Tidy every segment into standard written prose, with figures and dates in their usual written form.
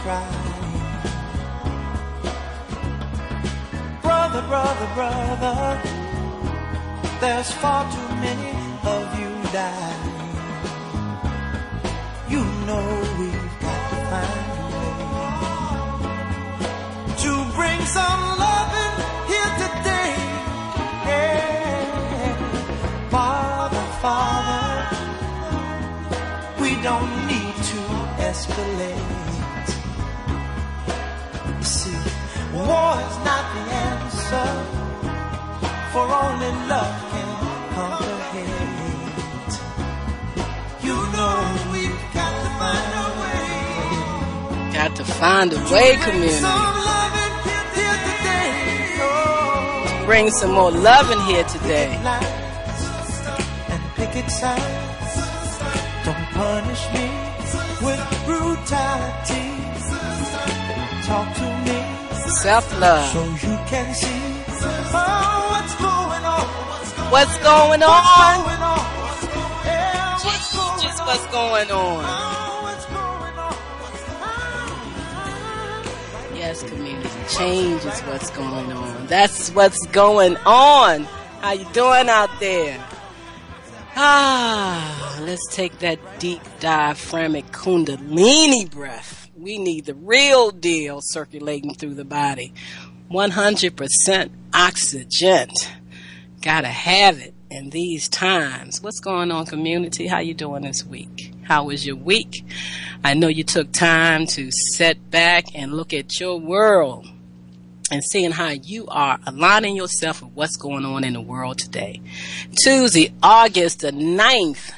crying. Brother, brother, brother, there's far too many of you dying. You know we've got to find a way to bring some loving here today. Yeah. Father, Father, we don't need to escalate. You see, war is not the answer, for only love can conquer hate. You know we've got to find a way. Got to find a way, community. Bring some more love in here today. And picket signs. Don't punish me with brutality. Talk to me. Self-love. So you can see what's going on. What's going on? Just what's going on. Yes, community. Change is what's going on. That's what's going on. How you doing out there? Let's take that deep diaphragmatic kundalini breath. We need the real deal circulating through the body. 100% oxygen. Gotta have it in these times. What's going on, community? How you doing this week? How was your week? I know you took time to sit back and look at your world and seeing how you are aligning yourself with what's going on in the world today. Tuesday, August the 9th,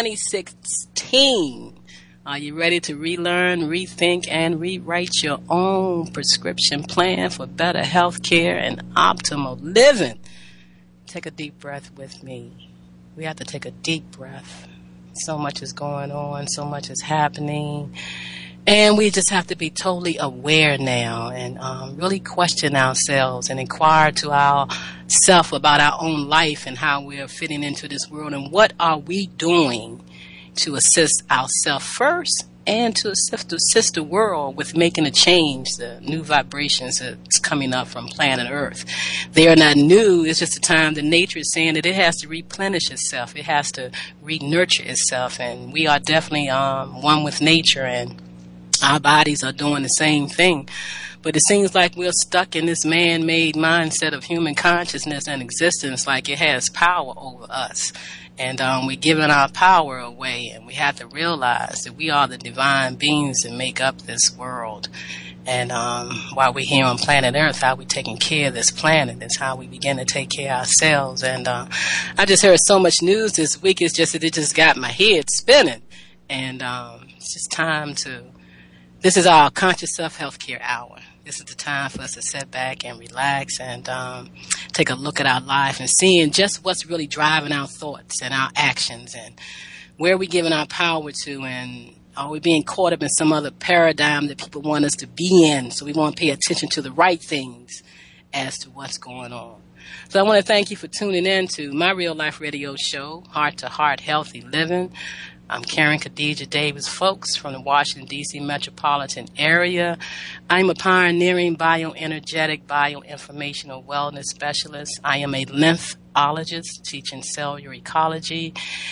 2016. Are you ready to relearn, rethink, and rewrite your own prescription plan for better health care and optimal living? Take a deep breath with me. We have to take a deep breath. So much is going on. So much is happening. And we just have to be totally aware now and really question ourselves and inquire to ourselves about our own life and how we are fitting into this world and what are we doing to assist ourselves first and to assist the world with making a change, the new vibrations that's coming up from planet Earth. They are not new. It's just a time that nature is saying that it has to replenish itself. It has to re-nurture itself. And we are definitely one with nature, and our bodies are doing the same thing. But it seems like we're stuck in this man-made mindset of human consciousness and existence, like it has power over us. And we're giving our power away, and we have to realize that we are the divine beings that make up this world. And while we're here on planet Earth, how we're taking care of this planet is how we begin to take care of ourselves. And I just heard so much news this week. It's just that it just got my head spinning. And it's just time to... This is our Conscious Self-Healthcare Hour. This is the time for us to sit back and relax and take a look at our life and seeing just what's really driving our thoughts and our actions and where we're giving our power to, and are we being caught up in some other paradigm that people want us to be in, so we want to pay attention to the right things as to what's going on. So I want to thank you for tuning in to my real life radio show, Heart to Heart Healthy Living. I'm Karen Khadija Davis-Foulks from the Washington, D.C. metropolitan area. I'm a pioneering bioenergetic, bioinformational wellness specialist. I am a lymphologist teaching cellular ecology.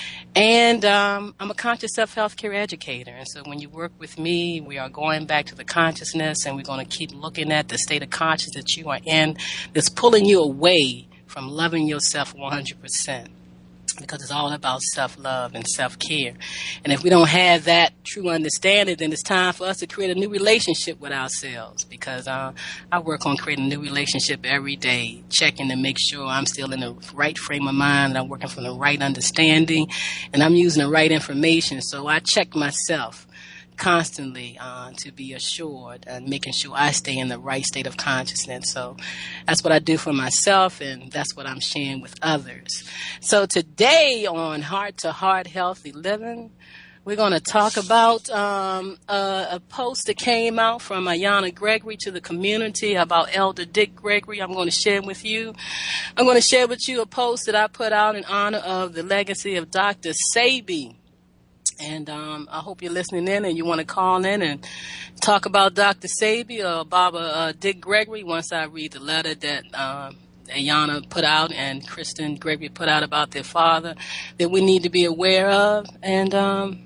And I'm a conscious self-healthcare educator. And so when you work with me, we are going back to the consciousness, and we're going to keep looking at the state of consciousness that you are in that's pulling you away from loving yourself 100%. Because it's all about self-love and self-care. And if we don't have that true understanding, then it's time for us to create a new relationship with ourselves. Because I work on creating a new relationship every day, checking to make sure I'm still in the right frame of mind, that I'm working from the right understanding, and I'm using the right information. So I check myself constantly to be assured and making sure I stay in the right state of consciousness. So that's what I do for myself, and that's what I'm sharing with others. So today on Heart to Heart Healthy Living, we're going to talk about a post that came out from Ayana Gregory to the community about Elder Dick Gregory. I'm going to share with you. I'm going to share with you a post that I put out in honor of the legacy of Dr. Sebi. And I hope you're listening in and you want to call in and talk about Dr. Sebi or Baba Dick Gregory once I read the letter that Ayana put out and Kristen Gregory put out about their father that we need to be aware of. And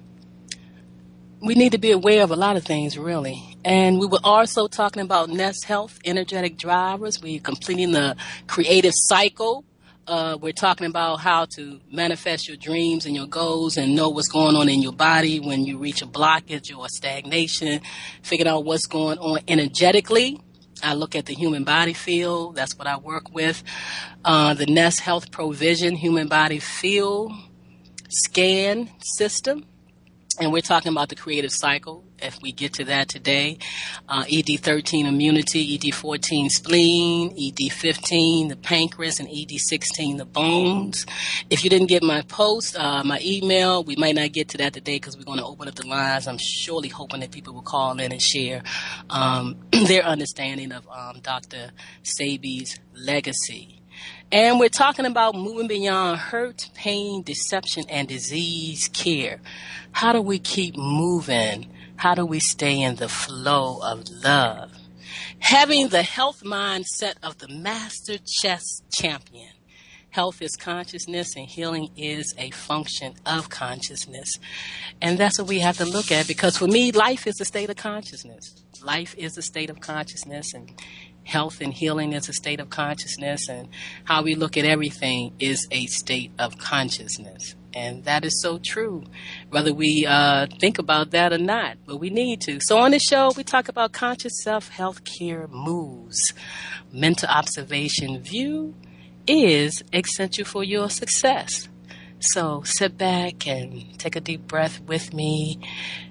we need to be aware of a lot of things, really. And we were also talking about Nest Health, energetic drivers. We're completing the creative cycle. We're talking about how to manifest your dreams and your goals and know what's going on in your body when you reach a blockage or a stagnation. Figure out what's going on energetically. I look at the human body field. That's what I work with. The Nest Health Provision Human Body Field Scan System. And we're talking about the creative cycle, if we get to that today. ED13 immunity, ED14 spleen, ED15 the pancreas, and ED16 the bones. If you didn't get my post, my email, we might not get to that today because we're going to open up the lines. I'm surely hoping that people will call in and share their understanding of Dr. Sebi's legacy. And we're talking about moving beyond hurt, pain, deception, and disease care. How do we keep moving? How do we stay in the flow of love? Having the health mindset of the master chess champion. Health is consciousness and healing is a function of consciousness. And that's what we have to look at, because for me, life is a state of consciousness. Life is a state of consciousness, and health and healing is a state of consciousness, and how we look at everything is a state of consciousness. And that is so true, whether we think about that or not, but we need to. So on the show, we talk about conscious self-health care moves. Mental observation view is essential for your success. So sit back and take a deep breath with me.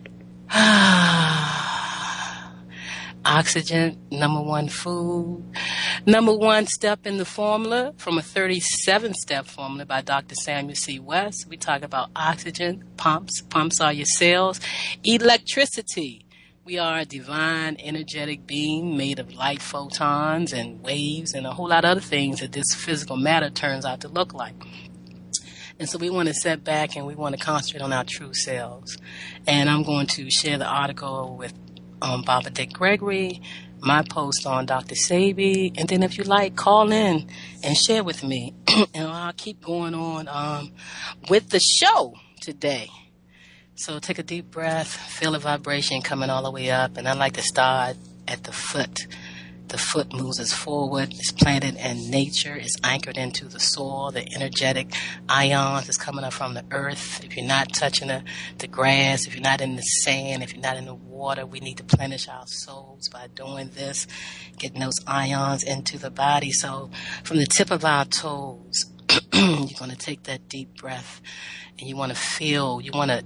Oxygen, number one food. Number one step in the formula from a 37-step formula by Dr. Samuel C. West. We talk about oxygen, pumps. Pumps are your cells. Electricity. We are a divine, energetic being made of light photons and waves and a whole lot of other things that this physical matter turns out to look like. And so we want to sit back and we want to concentrate on our true selves. And I'm going to share the article with Baba Dick Gregory, my post on Dr. Sebi, and then if you like, call in and share with me. And I'll keep going on with the show today. So take a deep breath, feel the vibration coming all the way up, and I like to start at the foot. The foot moves us forward. It's planted in nature. It's anchored into the soil. The energetic ions is coming up from the earth. If you're not touching the grass, if you're not in the sand, if you're not in the water, we need to plenish our souls by doing this, getting those ions into the body. So from the tip of our toes, you're going to take that deep breath, and you want to feel,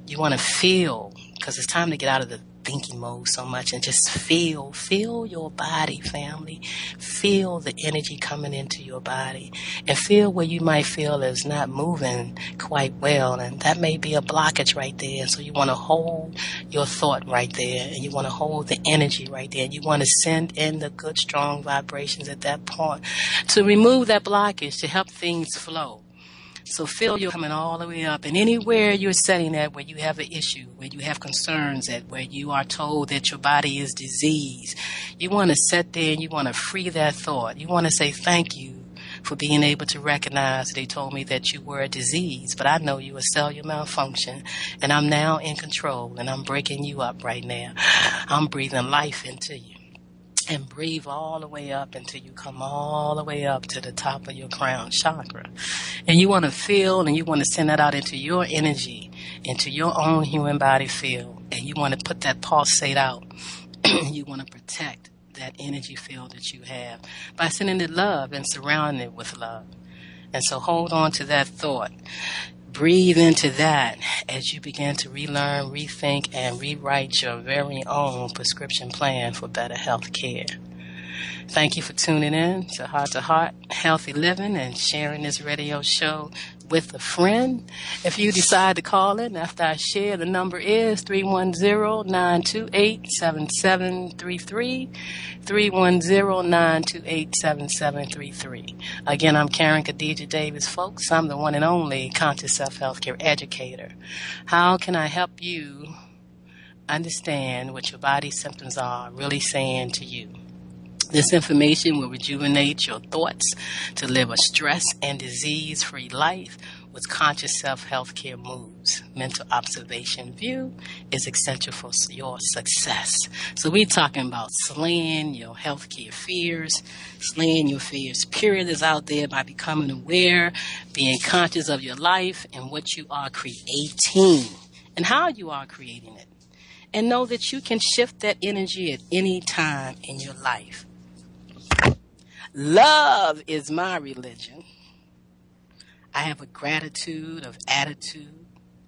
because it's time to get out of the thinking mode so much and just feel your body, family. Feel the energy coming into your body, and feel where you might feel is not moving quite well, and that may be a blockage right there. So you want to hold your thought right there, and you want to hold the energy right there, and you want to send in the good strong vibrations at that point to remove that blockage, to help things flow. So feel you're coming all the way up, and anywhere you're setting at where you have an issue, where you have concerns at, where you are told that your body is diseased, you want to sit there and you want to free that thought. You want to say thank you for being able to recognize they told me that you were a disease, but I know you a cellular malfunction, and I'm now in control, and I'm breaking you up right now. I'm breathing life into you. And breathe all the way up until you come all the way up to the top of your crown chakra. And you want to feel, and you want to send that out into your energy, into your own human body field. And you want to put that pulsate out. You want to protect that energy field that you have by sending it love and surrounding it with love. And so hold on to that thought. Breathe into that as you begin to relearn, rethink, and rewrite your very own prescription plan for better health care. Thank you for tuning in to Heart Healthy Living and sharing this radio show with a friend. If you decide to call in after I share, the number is 310-928-7733, 310-928-7733. Again, I'm Karen Khadija Davis-Foulks. I'm the one and only Conscious Self-Healthcare Educator. How can I help you understand what your body's symptoms are really saying to you? This information will rejuvenate your thoughts to live a stress and disease-free life with conscious self-healthcare moves. Mental observation view is essential for your success. So we're talking about slaying your healthcare fears, slaying your fears, period, is out there by becoming aware, being conscious of your life and what you are creating and how you are creating it. And know that you can shift that energy at any time in your life. Love is my religion. I have a gratitude of attitude.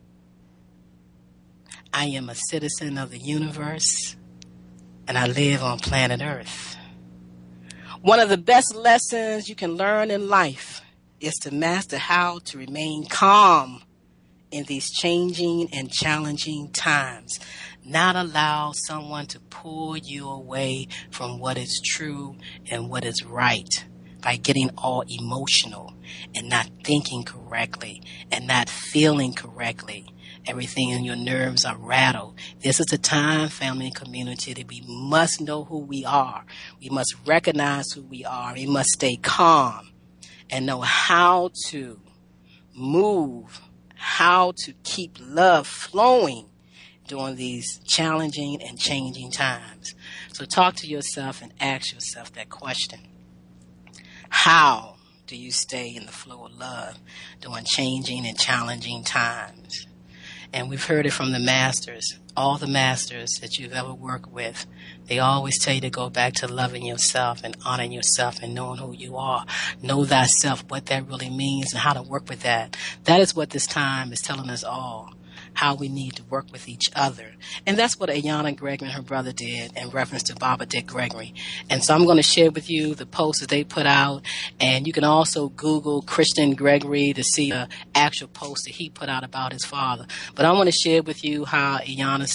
I am a citizen of the universe, and I live on planet Earth. One of the best lessons you can learn in life is to master how to remain calm in these changing and challenging times. Not allow someone to pull you away from what is true and what is right by getting all emotional and not thinking correctly and not feeling correctly. Everything in your nerves are rattled. This is a time, family and community, that we must know who we are. We must recognize who we are. We must stay calm and know how to move, how to keep love flowing during these challenging and changing times. So talk to yourself and ask yourself that question. How do you stay in the flow of love during changing and challenging times? And we've heard it from the masters. All the masters that you've ever worked with, they always tell you to go back to loving yourself and honoring yourself and knowing who you are. Know thyself, what that really means and how to work with that. That is what this time is telling us all, how we need to work with each other. And that's what Ayana Gregory and her brother did in reference to Baba Dick Gregory. And so I'm going to share with you the posts that they put out. And you can also Google Christian Gregory to see the actual post that he put out about his father. But I want to share with you how Ayana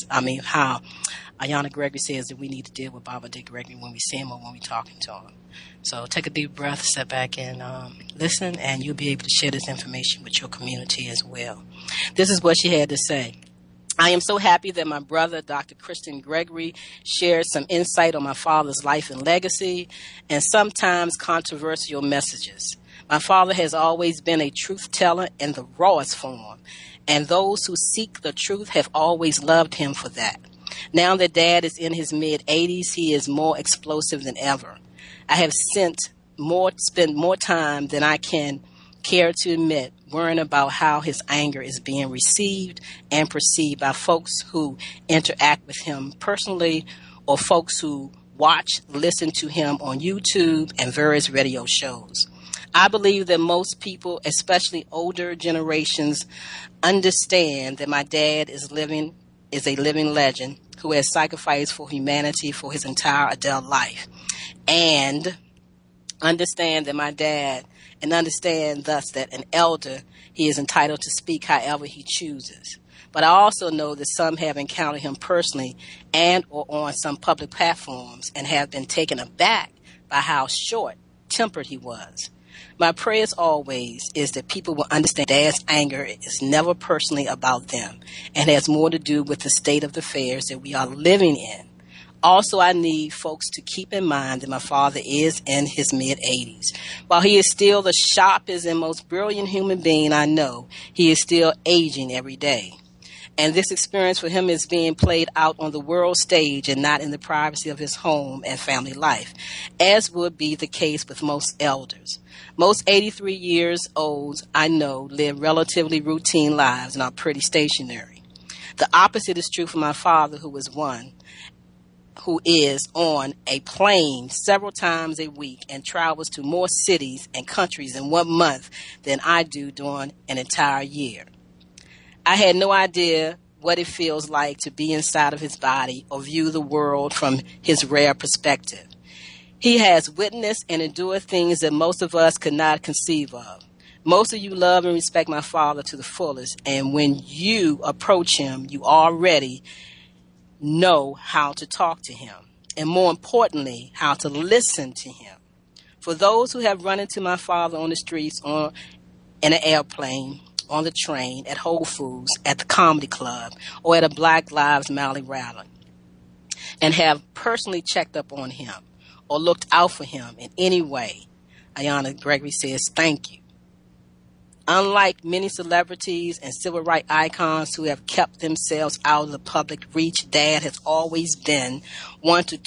Gregory says that we need to deal with Baba Dick Gregory when we see him or when we're talking to him. So take a deep breath, sit back and listen, and you'll be able to share this information with your community as well. This is what she had to say. I am so happy that my brother, Dr. Christian Gregory, shared some insight on my father's life and legacy and sometimes controversial messages. My father has always been a truth teller in the rawest form, and those who seek the truth have always loved him for that. Now that Dad is in his mid-80s, he is more explosive than ever. I have spent more time than I can care to admit worrying about how his anger is being received and perceived by folks who interact with him personally or folks who listen to him on YouTube and various radio shows. I believe that most people, especially older generations, understand that my dad is a living legend who has sacrificed for humanity for his entire adult life. And understand that my dad, and understand thus that an elder, he is entitled to speak however he chooses. But I also know that some have encountered him personally and or on some public platforms and have been taken aback by how short-tempered he was. My prayers always is that people will understand Dad's anger is never personally about them and has more to do with the state of affairs that we are living in. Also, I need folks to keep in mind that my father is in his mid-80s. While he is still the sharpest and most brilliant human being I know, he is still aging every day. And this experience for him is being played out on the world stage and not in the privacy of his home and family life, as would be the case with most elders. Most 83 years old I know live relatively routine lives and are pretty stationary. The opposite is true for my father, who is on a plane several times a week and travels to more cities and countries in 1 month than I do during an entire year. I had no idea what it feels like to be inside of his body or view the world from his rare perspective. He has witnessed and endured things that most of us could not conceive of. Most of you love and respect my father to the fullest, and when you approach him, you already know how to talk to him, and more importantly, how to listen to him. For those who have run into my father on the streets, or in an airplane, on the train, at Whole Foods, at the comedy club, or at a Black Lives Matter rally, and have personally checked up on him or looked out for him in any way, Ayanna Gregory says thank you. Unlike many celebrities and civil rights icons who have kept themselves out of the public reach, Dad has always been one to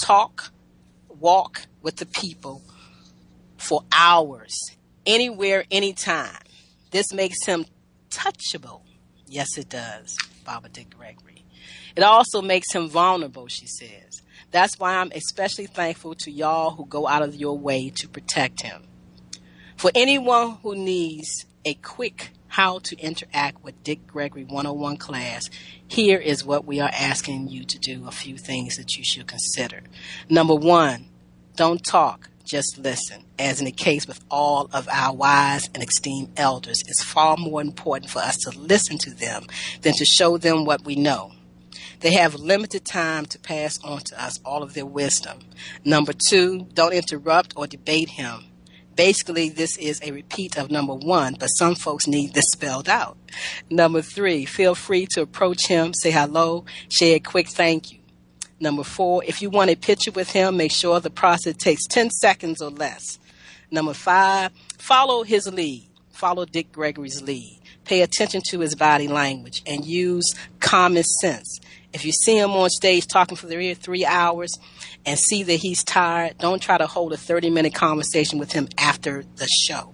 walk with the people for hours, anywhere, anytime. This makes him touchable. Yes, it does, Baba Dick Gregory. It also makes him vulnerable, she says. That's why I'm especially thankful to y'all who go out of your way to protect him. For anyone who needs a quick how to interact with Dick Gregory 101 class, here is what we are asking you to do, a few things that you should consider. Number one, don't talk, just listen. As in the case with all of our wise and esteemed elders, it's far more important for us to listen to them than to show them what we know. They have limited time to pass on to us all of their wisdom. Number two, don't interrupt or debate him. Basically, this is a repeat of number one, but some folks need this spelled out. Number three, feel free to approach him, say hello, share a quick thank you. Number four, if you want a picture with him, make sure the process takes 10 seconds or less. Number five, follow his lead. Follow Dick Gregory's lead. Pay attention to his body language and use common sense. If you see him on stage talking for 3 hours and see that he's tired, don't try to hold a 30-minute conversation with him after the show.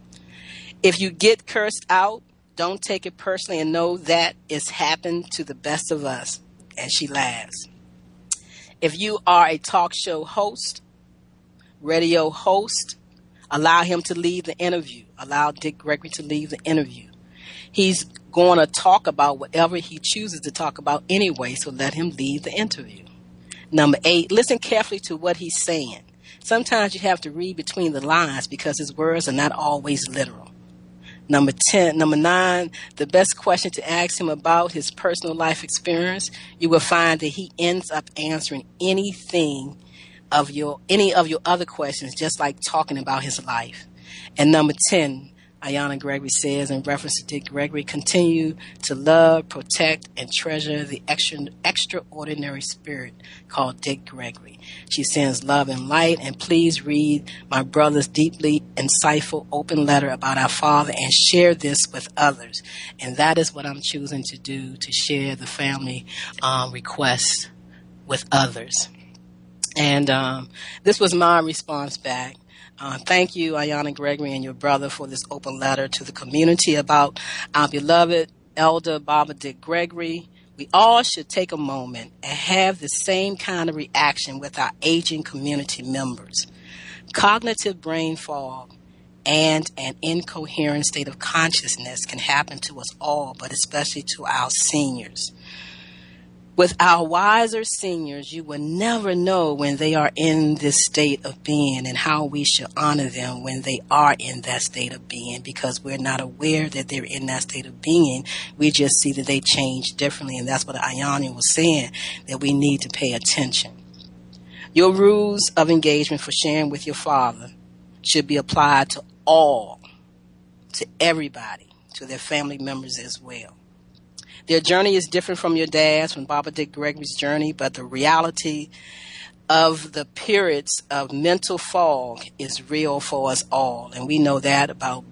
If you get cursed out, don't take it personally and know that it's happened to the best of us. And she laughs. If you are a talk show host, radio host, allow him to lead the interview. Allow Dick Gregory to lead the interview. He's going to talk about whatever he chooses to talk about anyway, so let him lead the interview. Number 8, listen carefully to what he's saying. Sometimes you have to read between the lines because his words are not always literal. Number 9, the best question to ask him about his personal life experience, you will find that he ends up answering any of your other questions, just like talking about his life. And number 10, Ayanna Gregory says in reference to Dick Gregory, continue to love, protect, and treasure the extraordinary spirit called Dick Gregory. She sends love and light, and please read my brother's deeply insightful open letter about our father and share this with others. And that is what I'm choosing to do, to share the family request with others. And this was my response back. Thank you, Ayanna Gregory and your brother, for this open letter to the community about our beloved elder Baba Dick Gregory. We all should take a moment and have the same kind of reaction with our aging community members. Cognitive brain fog and an incoherent state of consciousness can happen to us all, but especially to our seniors. With our wiser seniors, you will never know when they are in this state of being and how we should honor them when they are in that state of being, because we're not aware that they're in that state of being. We just see that they change differently, and that's what Ayanna was saying, that we need to pay attention. Your rules of engagement for sharing with your father should be applied to all, to everybody, to their family members as well. Their journey is different from your dad's, from Baba Dick Gregory's journey, but the reality of the periods of mental fog is real for us all. And we know that about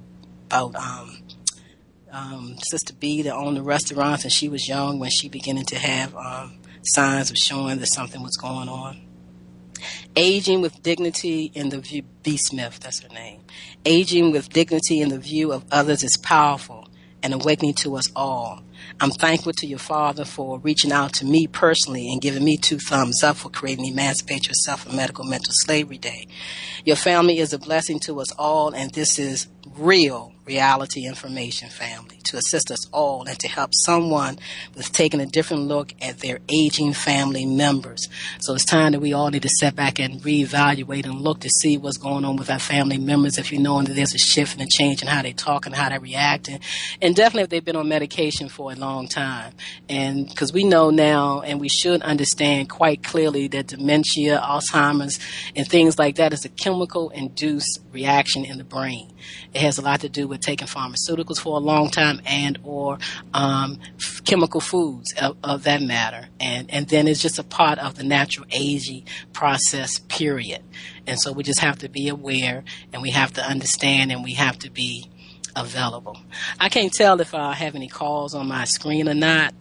Sister B that owned the restaurants, and she was young when she beginning to have signs of showing that something was going on. Aging with dignity in the view, B. Smith, that's her name. Aging with dignity in the view of others is powerful and awakening to us all. I'm thankful to your father for reaching out to me personally and giving me 2 thumbs up for creating Emancipate Yourself from Medical Mental Slavery Day. Your family is a blessing to us all, and this is real reality information, family, to assist us all and to help someone with taking a different look at their aging family members. So it's time that we all need to sit back and reevaluate and look to see what's going on with our family members, if you know that there's a shift and a change in how they talk and how they react, and definitely if they've been on medication for a long time. And because we know now, and we should understand quite clearly, that dementia, Alzheimer's, and things like that is a chemical-induced reaction in the brain. It has a lot to do with taking pharmaceuticals for a long time and or chemical foods of that matter. And then it's just a part of the natural aging process, period. And so we just have to be aware, and we have to understand, and we have to be available. I can't tell if I have any calls on my screen or not.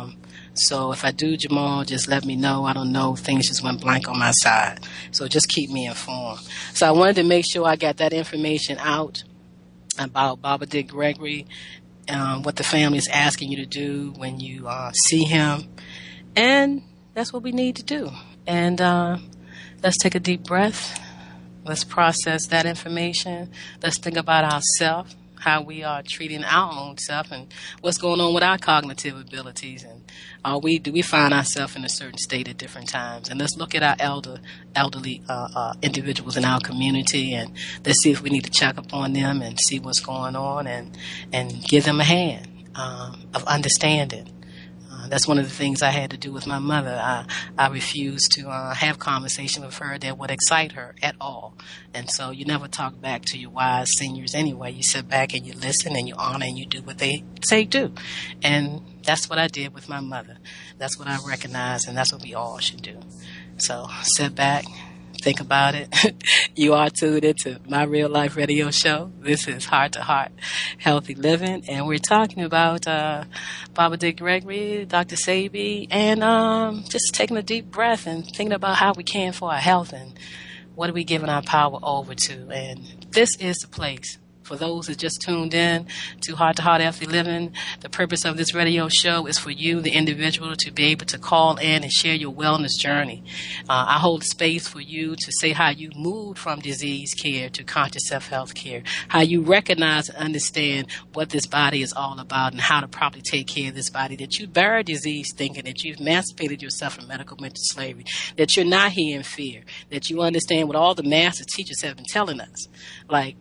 So if I do, Jamal, just let me know. I don't know. Things just went blank on my side. So just keep me informed. So I wanted to make sure I got that information out about Baba Dick Gregory, what the family is asking you to do when you see him. And that's what we need to do. And let's take a deep breath. Let's process that information. Let's think about ourselves, how we are treating our own self, and what's going on with our cognitive abilities, and do we find ourselves in a certain state at different times. And let's look at our elderly individuals in our community, and let's see if we need to check up on them and see what's going on, and give them a hand of understanding. That's one of the things I had to do with my mother. I refused to have conversation with her that would excite her at all. And so you never talk back to your wise seniors anyway. You sit back and you listen and you honor and you do what they say do. And that's what I did with my mother. That's what I recognize, and that's what we all should do. So sit back, think about it. You are tuned into my real life radio show. This is Heart to Heart Healthy Living, and we're talking about Baba Dick Gregory, Dr. Sebi, and just taking a deep breath and thinking about how we can for our health and what are we giving our power over to. And this is the place. For those that just tuned in to Heart to Heart Healthy Living, the purpose of this radio show is for you, the individual, to be able to call in and share your wellness journey. I hold space for you to say how you moved from disease care to conscious self-health care, how you recognize and understand what this body is all about and how to properly take care of this body, that you bury disease thinking, that you've emancipated yourself from medical mental slavery, that you're not here in fear, that you understand what all the master teachers have been telling us, like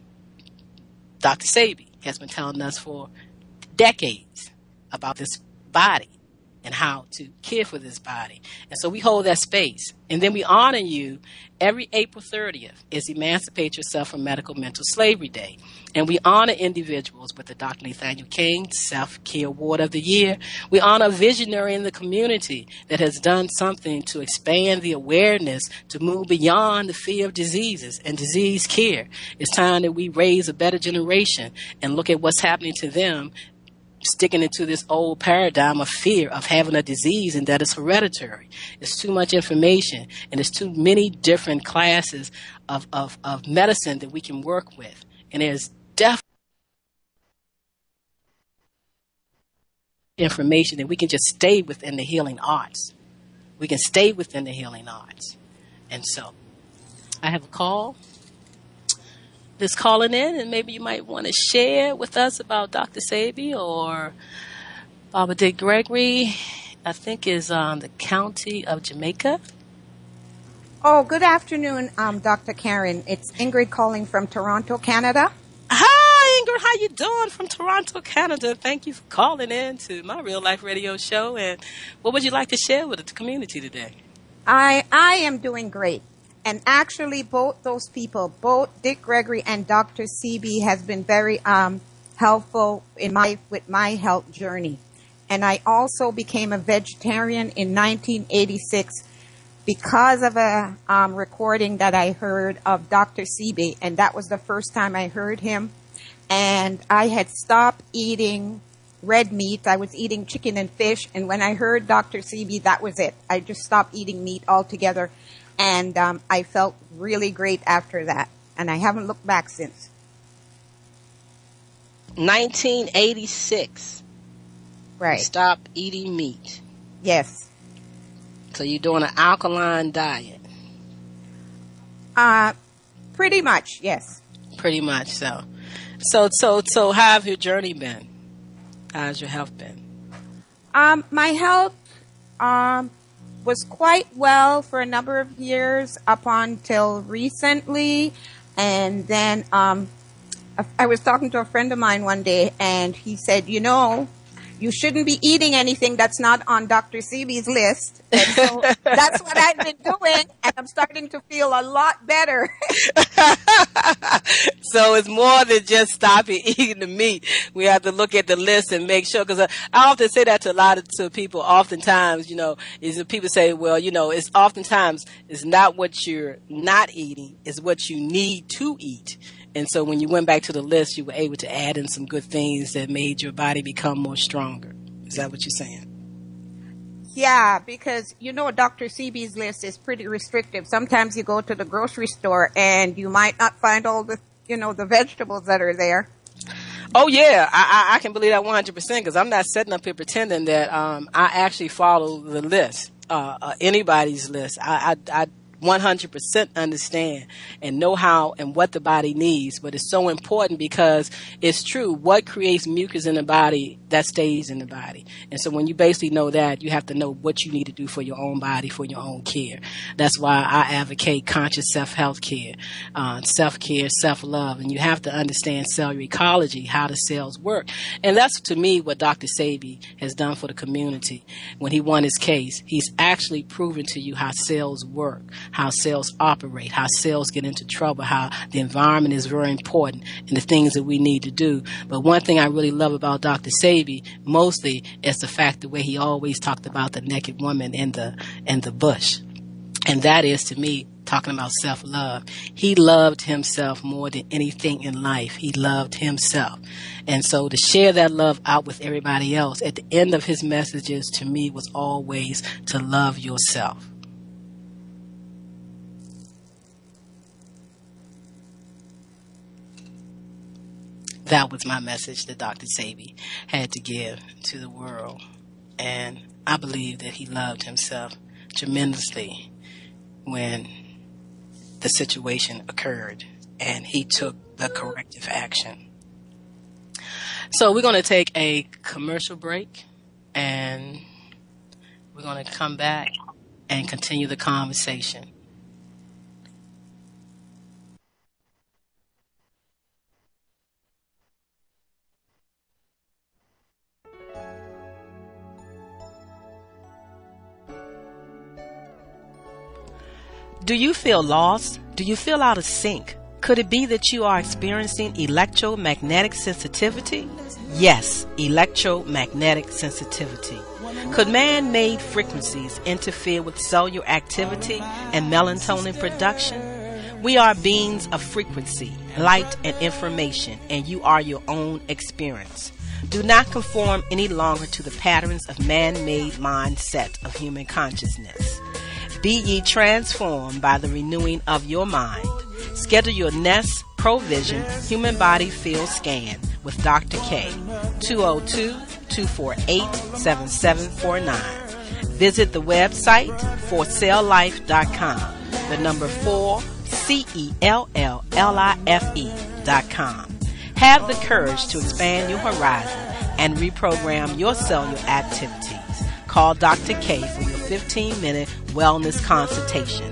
Dr. Sebi has been telling us for decades about this body and how to care for this body. And so we hold that space. And then we honor you every April 30th is Emancipate Yourself from Medical Mental Slavery Day. And we honor individuals with the Dr. Nathaniel King Self-Care Award of the Year. We honor a visionary in the community that has done something to expand the awareness to move beyond the fear of diseases and disease care. It's time that we raise a better generation and look at what's happening to them, sticking into this old paradigm of fear of having a disease and that it's hereditary. It's too much information, and it's too many different classes of medicine that we can work with. And there's definitely information that we can just stay within the healing arts. We can stay within the healing arts. And so I have a call that's calling in, and maybe you might want to share with us about Dr. Sebi or Baba Dick Gregory. I think is the county of Jamaica. Oh, good afternoon, Dr. Karen. It's Ingrid calling from Toronto, Canada. Hi, Ingrid. How you doing from Toronto, Canada? Thank you for calling in to my real life radio show. And what would you like to share with the community today? I am doing great. And actually, both those people, both Dick Gregory and Dr. Sebi, has been very helpful with my health journey. And I also became a vegetarian in 1986 because of a recording that I heard of Dr. Sebi, and that was the first time I heard him. And I had stopped eating red meat. I was eating chicken and fish, and when I heard Dr. Sebi, that was it. I just stopped eating meat altogether. And I felt really great after that. And I haven't looked back since. 1986. Right. Stop eating meat. Yes. So you're doing an alkaline diet. Pretty much, yes. Pretty much so. So how have your journey been? How's your health been? My health was quite well for a number of years up until recently. And then I was talking to a friend of mine one day, and he said, you know, you shouldn't be eating anything that's not on Dr. Sebi's list. And so that's what I've been doing, and I'm starting to feel a lot better. So it's more than just stopping eating the meat. We have to look at the list and make sure, because I often say that to people. Oftentimes, you know, is that people say, well, you know, it's oftentimes it's not what you're not eating, it's what you need to eat. And so when you went back to the list, you were able to add in some good things that made your body become more stronger. Is that what you're saying? Yeah, because, you know, Dr. Sebi's list is pretty restrictive. Sometimes you go to the grocery store and you might not find all the, you know, the vegetables that are there. Oh, yeah. I can believe that 100% because I'm not sitting up here pretending that I actually follow the list, anybody's list. I 100% understand and know how and what the body needs, but it's so important because it's true. What creates mucus in the body, that stays in the body. And so when you basically know that, you have to know what you need to do for your own body, for your own care. That's why I advocate conscious self-health care, self-care, self-love. And you have to understand cellular ecology, how the cells work. And that's, to me, what Dr. Sebi has done for the community. When he won his case, he's actually proven to you how cells work, how cells operate, how cells get into trouble, how the environment is very important, and the things that we need to do. But one thing I really love about Dr. Sebi mostly is the fact the way he always talked about the naked woman in the bush. And that is, to me, talking about self-love. He loved himself more than anything in life. He loved himself. And so to share that love out with everybody else, at the end of his messages to me was always to love yourself. That was my message that Dr. Sebi had to give to the world. And I believe that he loved himself tremendously when the situation occurred and he took the corrective action. So we're going to take a commercial break and we're going to come back and continue the conversation. Do you feel lost? Do you feel out of sync? Could it be that you are experiencing electromagnetic sensitivity? Yes, electromagnetic sensitivity. Could man-made frequencies interfere with cellular activity and melatonin production? We are beings of frequency, light, and information, and you are your own experience. Do not conform any longer to the patterns of man-made mindset of human consciousness. Be ye transformed by the renewing of your mind. Schedule your Nest Provision Human Body Field Scan with Dr. K, 202-248-7749. Visit the website forcelllife.com, the number 4CELLLIFE.com. Have the courage to expand your horizon and reprogram your cellular activities. Call Dr. K for your 15-minute wellness consultation,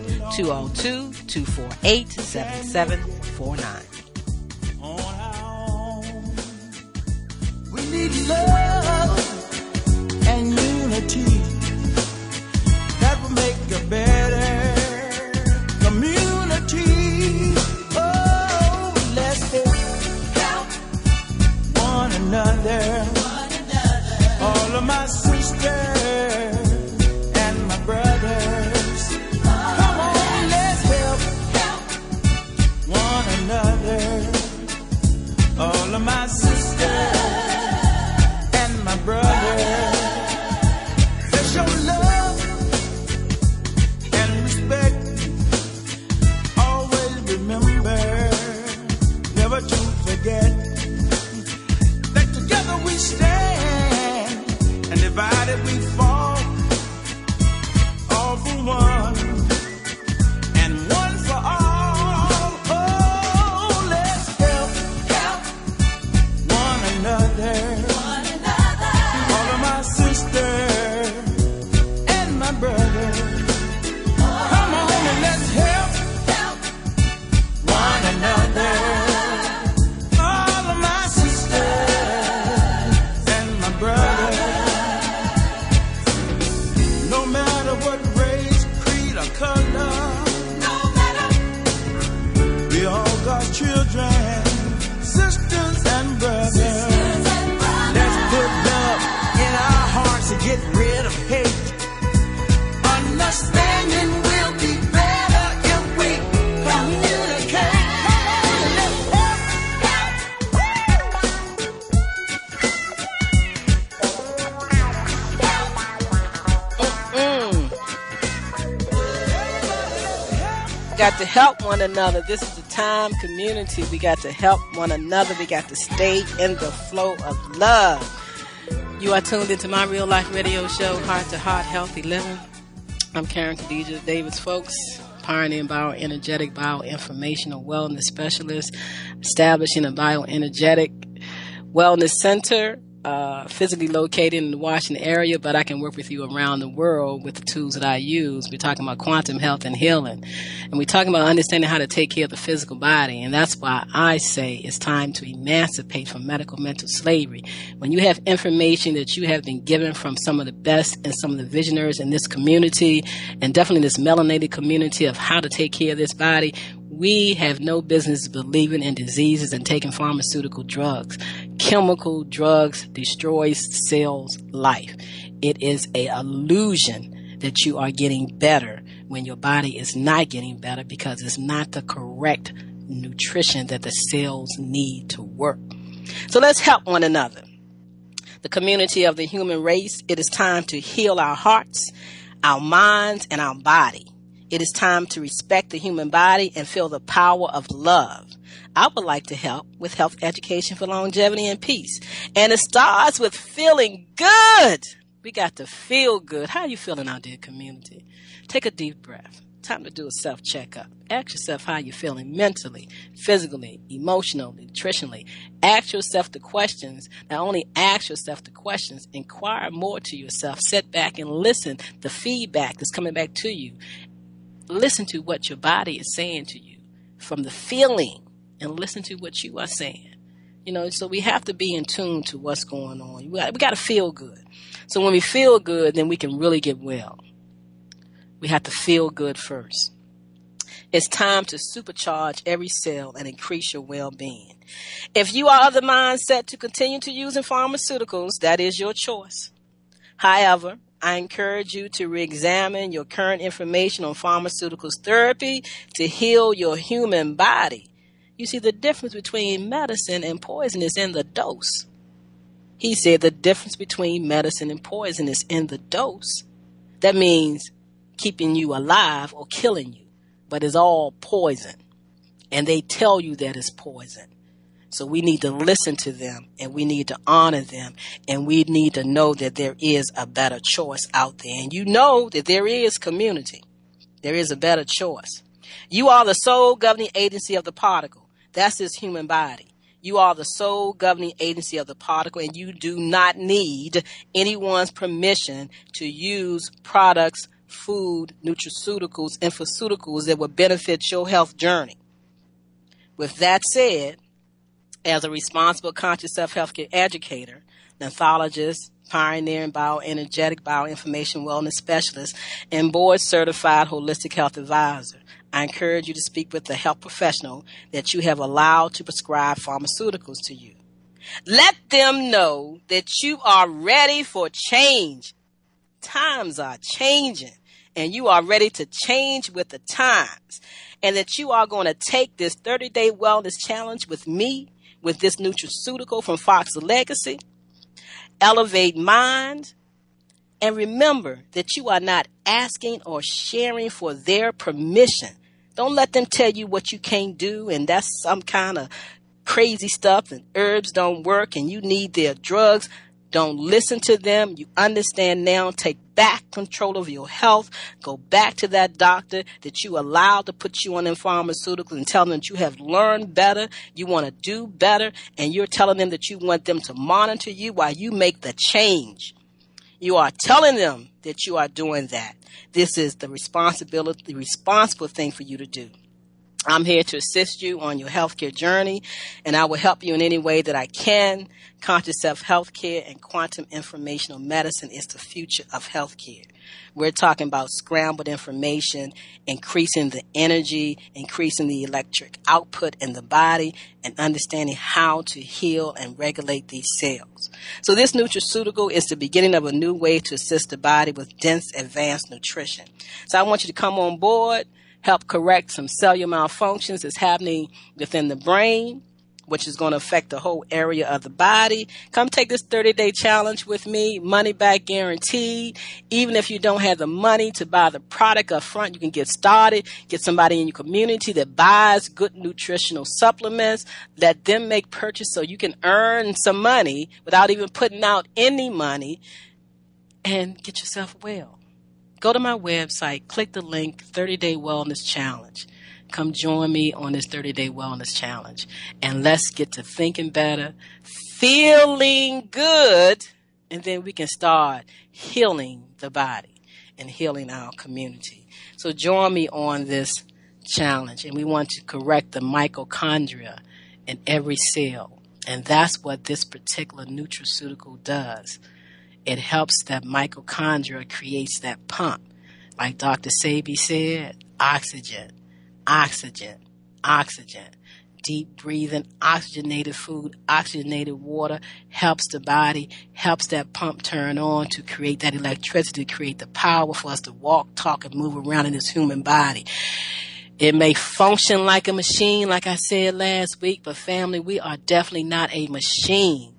202-248-7749. We need love and unity that will make a better community. Oh, let's help one another. All of my sisters and my brothers, come on, let's help one another. All of my sisters and my children, sisters and brothers. Let's put love in our hearts and get rid of hate. Understanding will be better if we communicate. Got to help one another. This is the time community. We got to help one another. We got to stay in the flow of love. You are tuned into my real life radio show, Heart to Heart Healthy Living. I'm Karen Khadija Davis-Foulks, pioneering bioenergetic, bioinformational wellness specialist, establishing a bioenergetic wellness center, physically located in the Washington area, but I can work with you around the world with the tools that I use. We're talking about quantum health and healing, and we're talking about understanding how to take care of the physical body, and that's why I say it's time to emancipate from medical mental slavery. When you have information that you have been given from some of the best and some of the visionaries in this community, and definitely this melanated community of how to take care of this body, we have no business believing in diseases and taking pharmaceutical drugs. Chemical drugs destroys cells' life. It is an illusion that you are getting better when your body is not getting better because it's not the correct nutrition that the cells need to work. So let's help one another. The community of the human race, it is time to heal our hearts, our minds, and our body. It is time to respect the human body and feel the power of love. I would like to help with health education for longevity and peace. And it starts with feeling good. We got to feel good. How are you feeling out there, community? Take a deep breath. Time to do a self-checkup. Ask yourself how you're feeling mentally, physically, emotionally, nutritionally. Ask yourself the questions. Not only ask yourself the questions, inquire more to yourself. Sit back and listen. The feedback that's coming back to you. Listen to what your body is saying to you from the feeling and listen to what you are saying. You know, so we have to be in tune to what's going on. We got to feel good. So when we feel good, then we can really get well. We have to feel good first. It's time to supercharge every cell and increase your well-being. If you are of the mindset to continue to using pharmaceuticals, that is your choice. However, I encourage you to re-examine your current information on pharmaceuticals therapy to heal your human body. You see, the difference between medicine and poison is in the dose. He said the difference between medicine and poison is in the dose. That means keeping you alive or killing you, but it's all poison. And they tell you that it's poison. So we need to listen to them and we need to honor them and we need to know that there is a better choice out there. And you know that there is community. There is a better choice. You are the sole governing agency of the particle. That's this human body. You are the sole governing agency of the particle and you do not need anyone's permission to use products, food, nutraceuticals, and pharmaceuticals that will benefit your health journey. With that said, as a responsible conscious self-healthcare educator, pathologist, pioneering bioenergetic, bioinformation wellness specialist, and board-certified holistic health advisor, I encourage you to speak with the health professional that you have allowed to prescribe pharmaceuticals to you. Let them know that you are ready for change. Times are changing, and you are ready to change with the times, and that you are going to take this 30-day wellness challenge with me, with this nutraceutical from Fox Legacy, elevate mind, and remember that you are not asking or sharing for their permission. Don't let them tell you what you can't do, and that's some kind of crazy stuff, and herbs don't work, and you need their drugs. Don't listen to them. You understand now. Take back control of your health. Go back to that doctor that you allowed to put you on them pharmaceuticals and tell them that you have learned better. You want to do better. And you're telling them that you want them to monitor you while you make the change. You are telling them that you are doing that. This is the responsible thing for you to do. I'm here to assist you on your healthcare journey, and I will help you in any way that I can. Conscious self-healthcare and quantum informational medicine is the future of healthcare. We're talking about scrambled information, increasing the energy, increasing the electric output in the body, and understanding how to heal and regulate these cells. So this nutraceutical is the beginning of a new way to assist the body with dense, advanced nutrition. So I want you to come on board, help correct some cellular malfunctions that's happening within the brain, which is going to affect the whole area of the body. Come take this 30-day challenge with me, money back guaranteed. Even if you don't have the money to buy the product up front, you can get started. Get somebody in your community that buys good nutritional supplements. Let them make purchase so you can earn some money without even putting out any money and get yourself well. Go to my website, click the link, 30-Day Wellness Challenge. Come join me on this 30-Day Wellness Challenge. And let's get to thinking better, feeling good, and then we can start healing the body and healing our community. So join me on this challenge. And we want to correct the mitochondria in every cell. And that's what this particular nutraceutical does. It helps that mitochondria creates that pump. Like Dr. Sebi said, oxygen. Oxygen, oxygen, deep breathing, oxygenated food, oxygenated water helps the body, helps that pump turn on to create that electricity, to create the power for us to walk, talk, and move around in this human body. It may function like a machine, like I said last week, but family, we are definitely not a machine.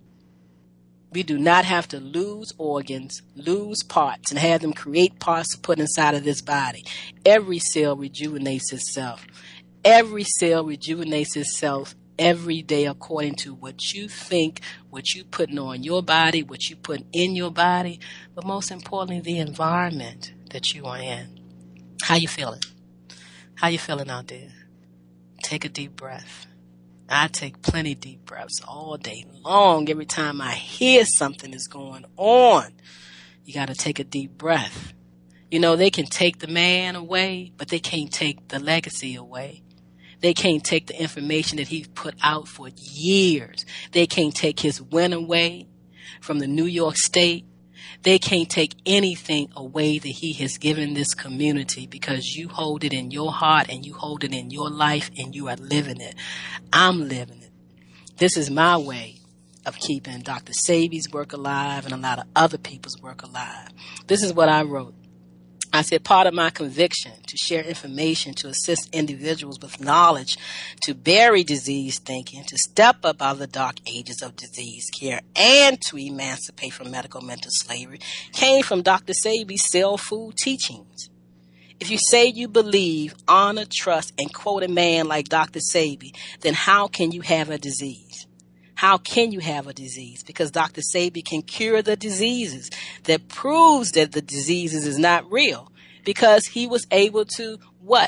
We do not have to lose organs, lose parts, and have them create parts to put inside of this body. Every cell rejuvenates itself. Every cell rejuvenates itself every day according to what you think, what you putting on your body, what you put in your body, but most importantly, the environment that you are in. How you feeling? How you feeling out there? Take a deep breath. I take plenty deep breaths all day long. Every time I hear something is going on, you got to take a deep breath. You know, they can take the man away, but they can't take the legacy away. They can't take the information that he's put out for years. They can't take his win away from the New York State. They can't take anything away that he has given this community because you hold it in your heart and you hold it in your life and you are living it. I'm living it. This is my way of keeping Dr. Sebi's work alive and a lot of other people's work alive. This is what I wrote. I said, part of my conviction to share information to assist individuals with knowledge to bury disease thinking, to step up out of the dark ages of disease care, and to emancipate from medical mental slavery came from Dr. Sebi's cell food teachings. If you say you believe, honor, trust, and quote a man like Dr. Sebi, then how can you have a disease? How can you have a disease? Because Dr. Sebi can cure the diseases. That proves that the diseases is not real. Because he was able to,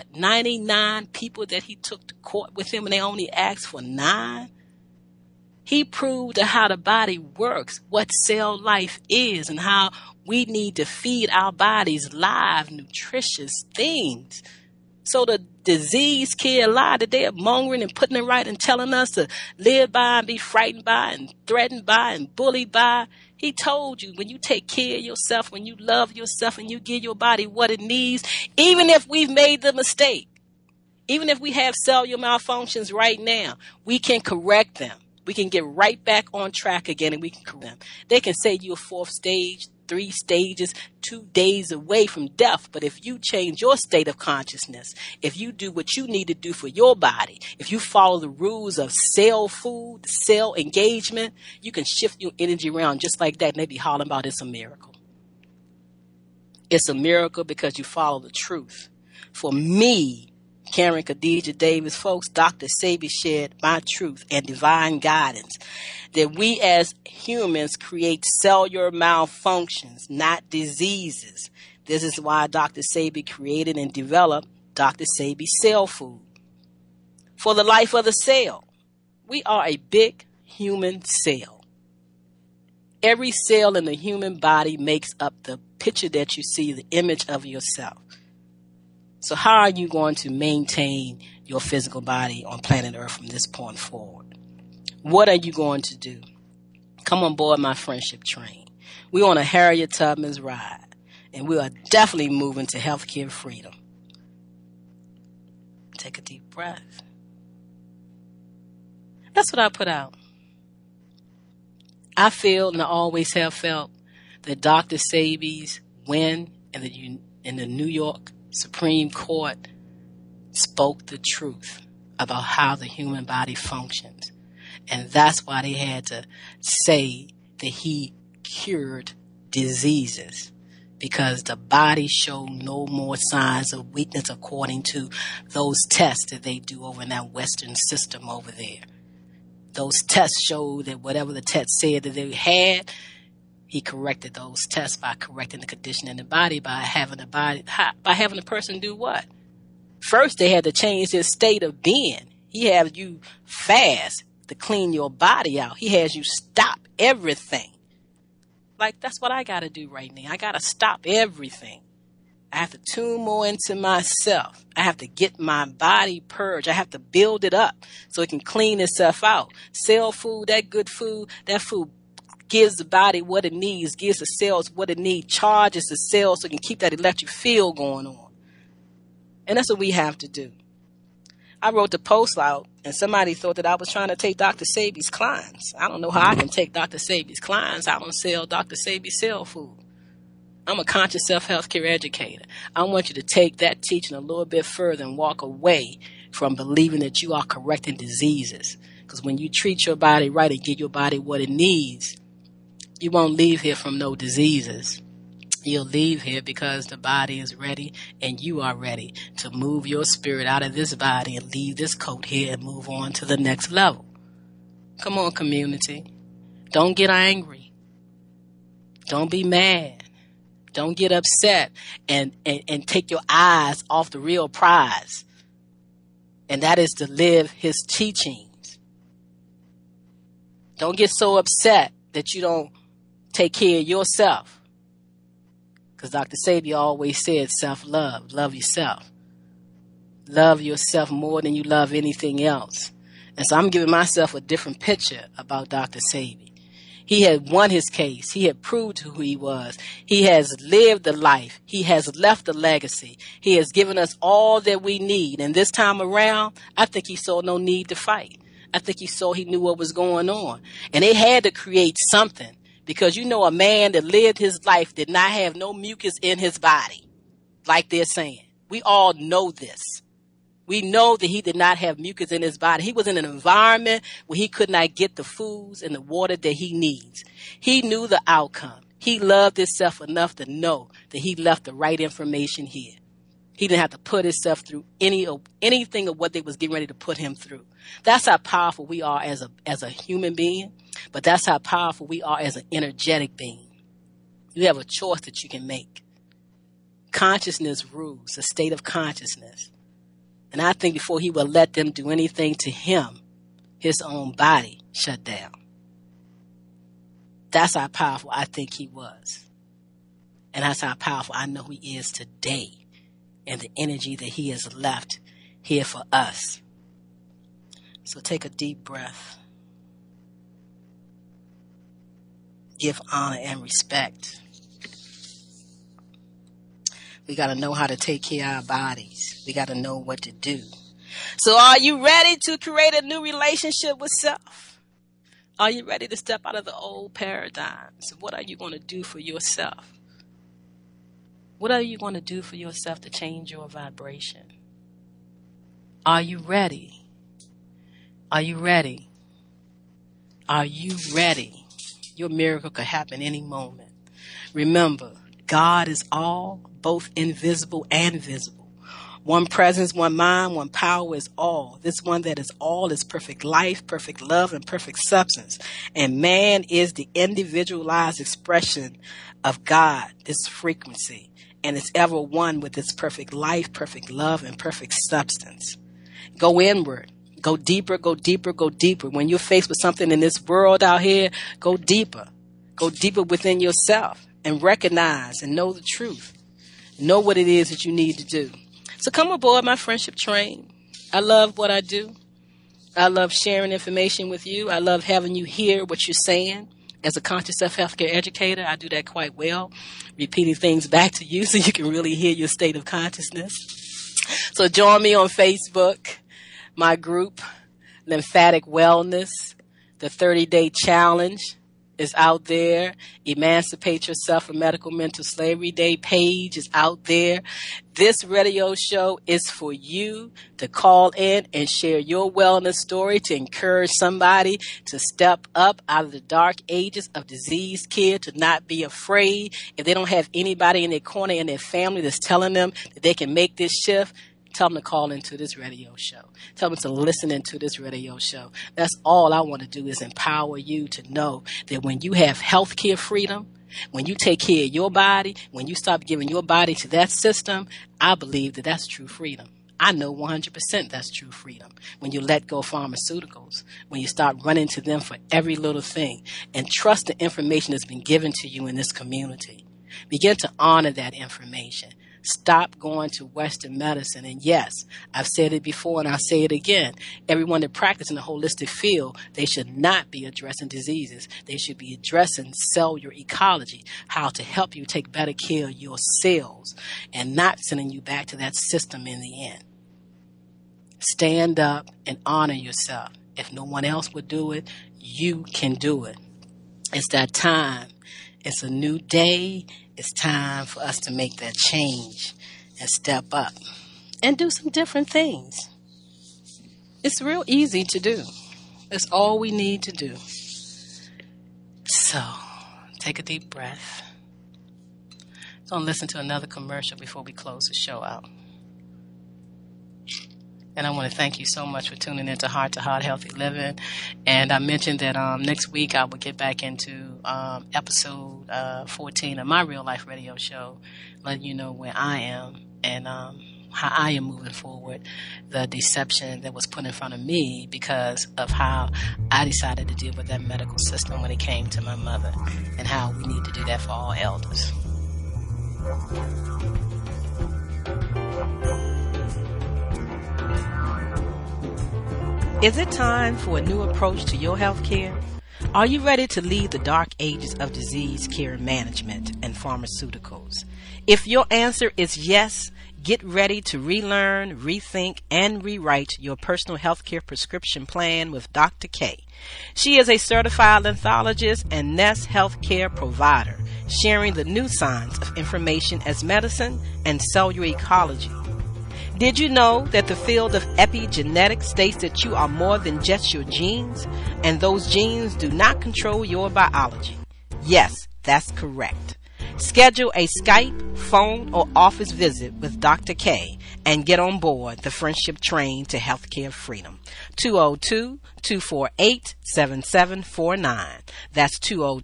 99 people that he took to court with him and they only asked for 9? He proved how the body works, what cell life is, and how we need to feed our bodies live, nutritious things. So the disease care lie that they are mongering and putting it right and telling us to live by and be frightened by and threatened by and bullied by. He told you when you take care of yourself, when you love yourself and you give your body what it needs, even if we've made the mistake, even if we have cellular malfunctions right now, we can correct them. We can get right back on track again and we can correct them. They can say you're 4th stage, 3 stages, 2 days away from death. But if you change your state of consciousness, if you do what you need to do for your body, if you follow the rules of cell food, cell engagement, you can shift your energy around just like that. And they be hollering about it's a miracle. It's a miracle because you follow the truth. For me, Karen Khadijah Davis-Foulks, Dr. Sebi shared my truth and divine guidance that we as humans create cellular malfunctions, not diseases. This is why Dr. Sebi created and developed Dr. Sebi Cell Food. For the life of the cell, we are a big human cell. Every cell in the human body makes up the picture that you see, the image of yourself. So how are you going to maintain your physical body on planet Earth from this point forward? What are you going to do? Come on board my friendship train. We're on a Harriet Tubman's ride. And we are definitely moving to healthcare freedom. Take a deep breath. That's what I put out. I feel, and I always have felt, that Dr. Sebi's win in the New York Supreme Court spoke the truth about how the human body functions. And that's why they had to say that he cured diseases, because the body showed no more signs of weakness according to those tests that they do over in that Western system over there. Those tests showed that whatever the test said that they had, he corrected those tests by correcting the condition in the body by having the person do what? First, they had to change their state of being. He had you fast to clean your body out. He has you stop everything. Like, that's what I got to do right now. I got to stop everything. I have to tune more into myself. I have to get my body purged. I have to build it up so it can clean itself out. Cell food, that good food, that food gives the body what it needs, gives the cells what it needs, charges the cells so it can keep that electric field going on. And that's what we have to do. I wrote the post out, and somebody thought that I was trying to take Dr. Sebi's clients. I don't know how I can take Dr. Sebi's clients. I don't sell Dr. Sebi's cell food. I'm a conscious self-healthcare educator. I want you to take that teaching a little bit further and walk away from believing that you are correcting diseases. Because when you treat your body right and give your body what it needs, you won't leave here from no diseases. You'll leave here because the body is ready and you are ready to move your spirit out of this body and leave this coat here and move on to the next level. Come on, community. Don't get angry. Don't be mad. Don't get upset and take your eyes off the real prize. And that is to live his teachings. Don't get so upset that you don't take care of yourself. Because Dr. Sebi always said self-love. Love yourself. Love yourself more than you love anything else. And so I'm giving myself a different picture about Dr. Sebi. He had won his case. He had proved who he was. He has lived the life. He has left a legacy. He has given us all that we need. And this time around, I think he saw no need to fight. I think he saw he knew what was going on. And they had to create something. Because you know, a man that lived his life did not have no mucus in his body, like they're saying. We all know this. We know that he did not have mucus in his body. He was in an environment where he could not get the foods and the water that he needs. He knew the outcome. He loved himself enough to know that he left the right information here. He didn't have to put himself through anything of what they was getting ready to put him through. That's how powerful we are as a human being, but that's how powerful we are as an energetic being. You have a choice that you can make. Consciousness rules, a state of consciousness. And I think before he would let them do anything to him, his own body shut down. That's how powerful I think he was. And that's how powerful I know he is today. And the energy that he has left here for us. So take a deep breath. Give honor and respect. We got to know how to take care of our bodies. We got to know what to do. So are you ready to create a new relationship with self? Are you ready to step out of the old paradigms? What are you going to do for yourself? What are you going to do for yourself to change your vibration? Are you ready? Are you ready? Are you ready? Your miracle could happen any moment. Remember, God is all, both invisible and visible. One presence, one mind, one power is all. This one that is all is perfect life, perfect love, and perfect substance. And man is the individualized expression of God, this frequency. And it's ever one with its perfect life, perfect love, and perfect substance. Go inward. Go deeper, go deeper, go deeper. When you're faced with something in this world out here, go deeper. Go deeper within yourself and recognize and know the truth. Know what it is that you need to do. So come aboard my friendship train. I love what I do. I love sharing information with you. I love having you hear what you're saying, As a conscious self-healthcare educator, I do that quite well, repeating things back to you so you can really hear your state of consciousness. So join me on Facebook, my group, Lymphatic Wellness. The 30-day challenge is out there. Emancipate Yourself from Medical Mental Slavery Day page is out there. This radio show is for you to call in and share your wellness story to encourage somebody to step up out of the dark ages of disease care, to not be afraid. If they don't have anybody in their corner in their family that's telling them that they can make this shift, tell them to call into this radio show. Tell them to listen into this radio show. That's all I want to do, is empower you to know that when you have healthcare freedom, when you take care of your body, when you stop giving your body to that system, I believe that that's true freedom. I know 100% that's true freedom. When you let go of pharmaceuticals, when you stop running to them for every little thing, and trust the information that's been given to you in this community. Begin to honor that information. Stop going to Western medicine. And yes, I've said it before and I'll say it again. Everyone that practices in the holistic field, they should not be addressing diseases. They should be addressing cellular ecology, how to help you take better care of your cells and not sending you back to that system in the end. Stand up and honor yourself. If no one else would do it, you can do it. It's that time. It's a new day. It's time for us to make that change and step up and do some different things. It's real easy to do. It's all we need to do. So, take a deep breath. Don't listen to another commercial before we close the show out. And I want to thank you so much for tuning into Heart to Heart Healthy Living. And I mentioned that next week I will get back into episode 14 of my real life radio show, letting you know where I am and how I am moving forward, the deception that was put in front of me because of how I decided to deal with that medical system when it came to my mother, and how we need to do that for all elders. Is it time for a new approach to your health care? Are you ready to leave the dark ages of disease care management and pharmaceuticals? If your answer is yes, get ready to relearn, rethink, and rewrite your personal healthcare prescription plan with Dr. K. She is a certified lenthologist and Nest healthcare provider, sharing the new science of information as medicine and cellular ecology. Did you know that the field of epigenetics states that you are more than just your genes, and those genes do not control your biology? Yes, that's correct. Schedule a Skype, phone, or office visit with Dr. K and get on board the friendship train to healthcare freedom. 202-248-7749. That's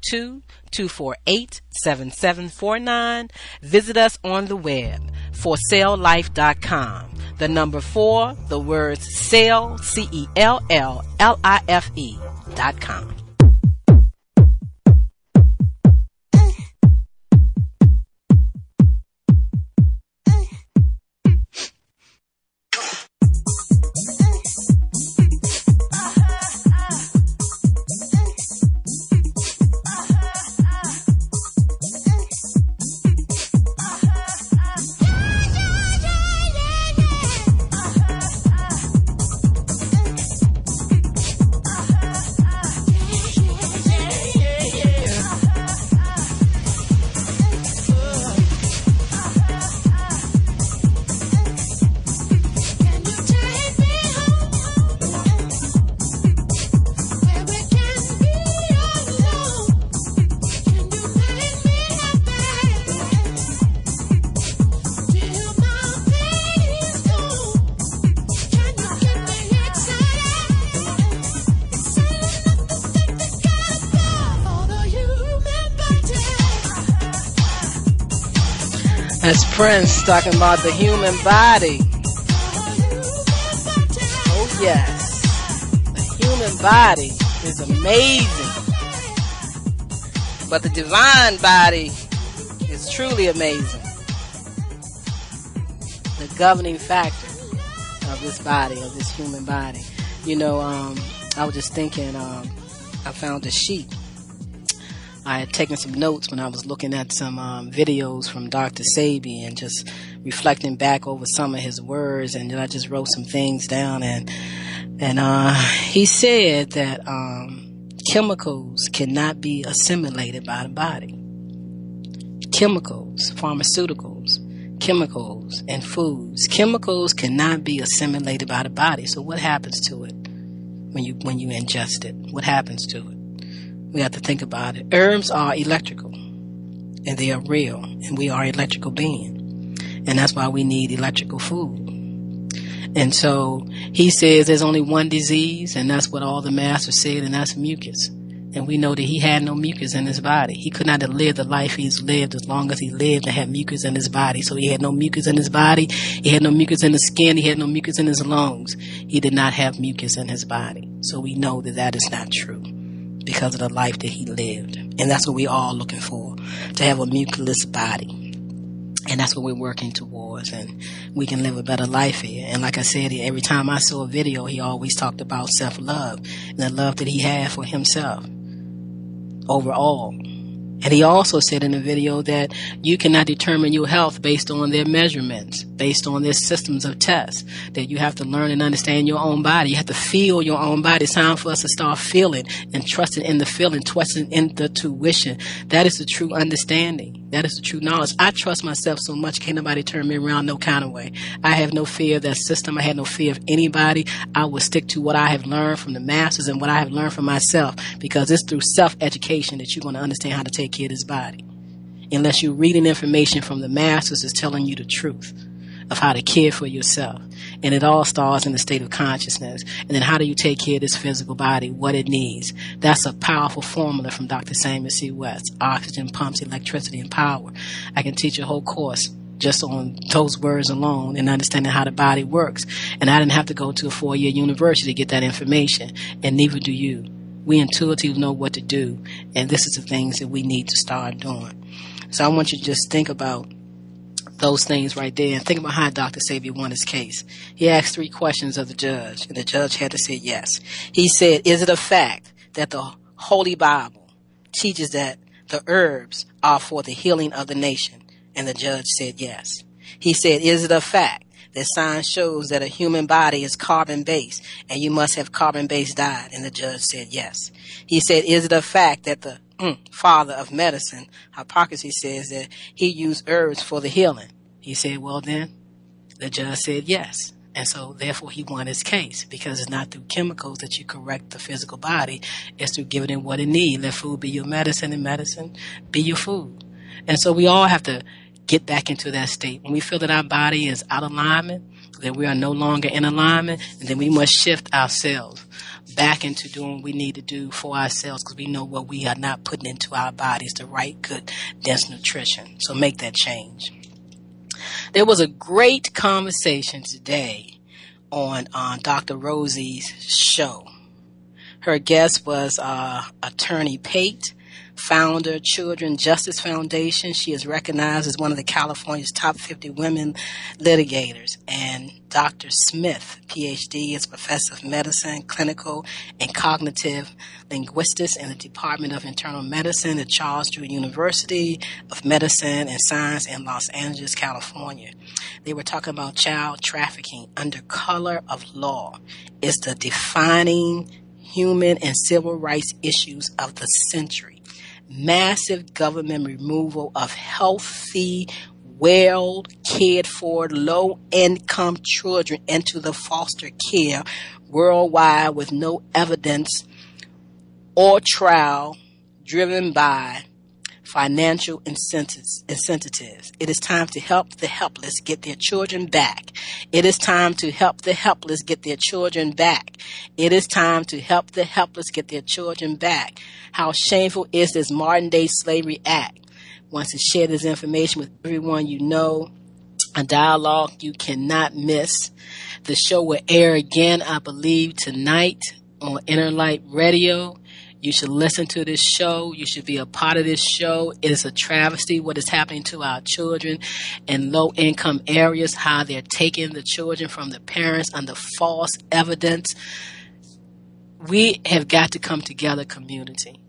202-248-7749. Visit us on the web, forselllife.com. The number 4, the words sell, CELLLIFE.com. That's Prince talking about the human body. Oh yes, the human body is amazing. But the divine body is truly amazing. The governing factor of this body, of this human body. You know, I was just thinking, I found a sheet I had taken some notes when I was looking at some videos from Dr. Sebi and just reflecting back over some of his words, and then I just wrote some things down, and he said that chemicals cannot be assimilated by the body. Chemicals, pharmaceuticals, chemicals, and foods. Chemicals cannot be assimilated by the body. So what happens to it when you ingest it? What happens to it? We have to think about it. Herbs are electrical, and they are real, and we are electrical beings, and that's why we need electrical food. And so he says there's only one disease, and that's what all the masters said, and that's mucus. And we know that he had no mucus in his body. He could not have lived the life he's lived as long as he lived and had mucus in his body. So he had no mucus in his body. He had no mucus in his skin. He had no mucus in his lungs. He did not have mucus in his body. So we know that that is not true because of the life that he lived. And that's what we're all looking for, to have a mucus body. And that's what we're working towards, and we can live a better life here. And like I said, every time I saw a video, he always talked about self-love and the love that he had for himself overall. And he also said in the video that you cannot determine your health based on their measurements, based on their systems of tests, that you have to learn and understand your own body. You have to feel your own body. It's time for us to start feeling and trusting in the feeling, trusting in the tuition. That is the true understanding. That is the true knowledge. I trust myself so much, can't nobody turn me around no kind of way. I have no fear of that system. I have no fear of anybody. I will stick to what I have learned from the masters and what I have learned from myself, because it's through self-education that you're going to understand how to take care of this body. Unless you're reading information from the masters that's telling you the truth of how to care for yourself. And it all starts in the state of consciousness. And then how do you take care of this physical body, what it needs? That's a powerful formula from Dr. Samuel C. West. Oxygen, pumps, electricity, and power. I can teach a whole course just on those words alone and understanding how the body works. And I didn't have to go to a 4-year university to get that information. And neither do you. We intuitively know what to do. And this is the things that we need to start doing. So I want you to just think about those things right there, and think about how Dr. Sebi won his case. He asked 3 questions of the judge, and the judge had to say yes. He said, is it a fact that the Holy Bible teaches that the herbs are for the healing of the nation? And the judge said yes. He said, is it a fact that science shows that a human body is carbon-based, and you must have carbon-based diet? And the judge said yes. He said, is it a fact that the father of medicine, Hippocrates, says that he used herbs for the healing? He said, well then, the judge said yes. And so therefore he won his case, because it's not through chemicals that you correct the physical body. It's through giving it what it needs. Let food be your medicine and medicine be your food. And so we all have to get back into that state. When we feel that our body is out of alignment, that we are no longer in alignment, and then we must shift ourselves back into doing what we need to do for ourselves, because we know what we are not putting into our bodies, the right, good, dense nutrition. So make that change. There was a great conversation today on Dr. Rosie's show. Her guest was attorney Pate, founder, Children Justice Foundation. She is recognized as one of the California's top 50 women litigators. And Dr. Smith, PhD, is professor of medicine, clinical and cognitive linguistics in the Department of Internal Medicine at Charles Drew University of Medicine and Science in Los Angeles, California. They were talking about child trafficking under color of law is the defining human and civil rights issues of the century. Massive government removal of healthy, well cared for, low-income children into the foster care worldwide with no evidence or trial, driven by financial incentives. It is time to help the helpless get their children back. It is time to help the helpless get their children back. It is time to help the helpless get their children back. How shameful is this modern day slavery act? Once to share this information with everyone you know, a dialogue you cannot miss. The show will air again, I believe, tonight on Interlight Radio. You should listen to this show. You should be a part of this show. It is a travesty what is happening to our children in low-income areas, how they're taking the children from the parents under false evidence. We have got to come together, community.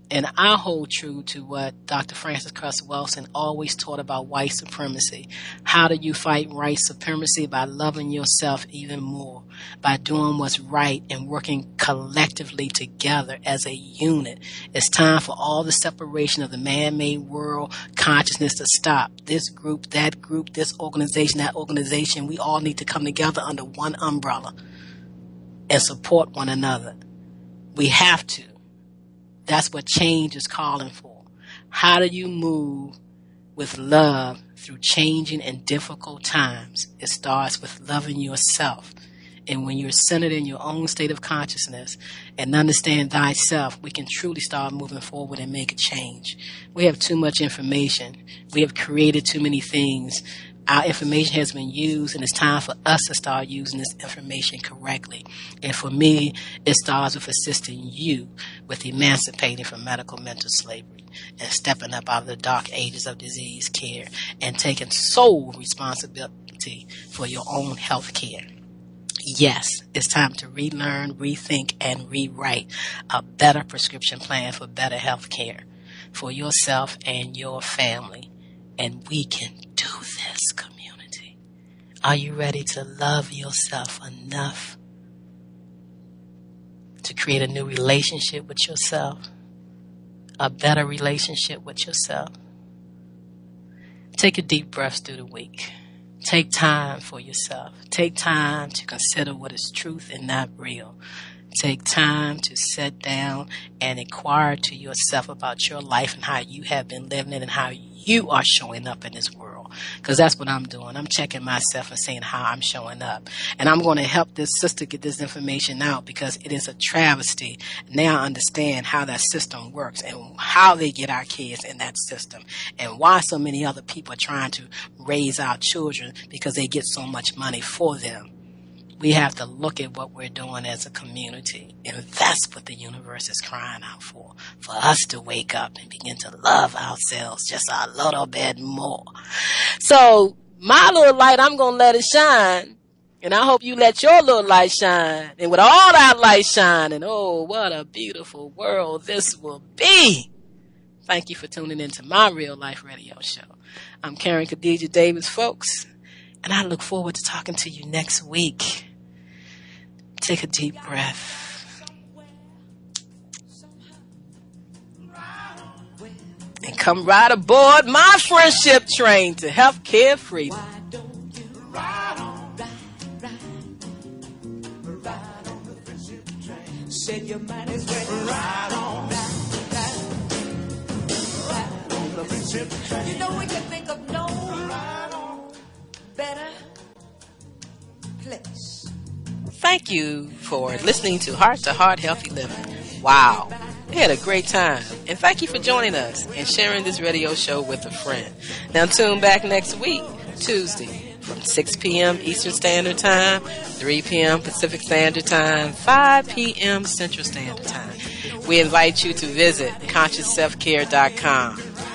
And I hold true to what Dr. Francis Cress Welsing always taught about white supremacy. How do you fight white supremacy? By loving yourself even more, by doing what's right and working collectively together as a unit. It's time for all the separation of the man-made world consciousness to stop. This group, this organization, that organization, we all need to come together under one umbrella and support one another. We have to. That's what change is calling for. How do you move with love through changing and difficult times? It starts with loving yourself. And when you're centered in your own state of consciousness and understand thyself, we can truly start moving forward and make a change. We have too much information. We have created too many things. Our information has been used, and it's time for us to start using this information correctly. And for me, it starts with assisting you with emancipating from medical mental slavery and stepping up out of the dark ages of disease care and taking sole responsibility for your own health care. Yes, it's time to relearn, rethink, and rewrite a better prescription plan for better health care for yourself and your family. And we can do this, community. Are you ready to love yourself enough to create a new relationship with yourself? A better relationship with yourself? Take a deep breath through the week. Take time for yourself. Take time to consider what is truth and not real. Take time to sit down and inquire to yourself about your life and how you have been living it and how you are showing up in this world. Because that's what I'm doing. I'm checking myself and seeing how I'm showing up. And I'm going to help this sister get this information out because it is a travesty. Now I understand how that system works and how they get our kids in that system and why so many other people are trying to raise our children because they get so much money for them. We have to look at what we're doing as a community. And that's what the universe is crying out for us to wake up and begin to love ourselves just a little bit more. So my little light, I'm going to let it shine. And I hope you let your little light shine. And with all that light shining, oh, what a beautiful world this will be. Thank you for tuning into my Real Life Radio Show. I'm Karen Khadijah Davis-Foulks, and I look forward to talking to you next week. Take a deep breath and come right aboard my friendship train to healthcare freedom. Said your mind is ready. Ride on, the friendship train. You know we can think of no better place. Thank you for listening to Heart to Heart Healthy Living. Wow, we had a great time. And thank you for joining us and sharing this radio show with a friend. Now tune back next week, Tuesday, from 6 p.m. Eastern Standard Time, 3 p.m. Pacific Standard Time, 5 p.m. Central Standard Time. We invite you to visit ConsciousSelfCare.com,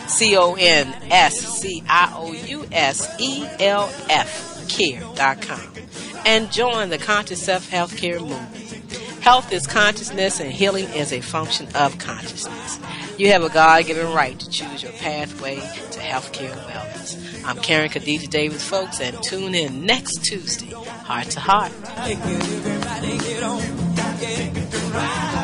ConsciousSelf care.com, and join the Conscious Self Healthcare movement. Health is consciousness and healing is a function of consciousness. You have a God-given right to choose your pathway to healthcare wellness. I'm Karen Khadijah Davis-Foulks, and tune in next Tuesday, Heart to Heart.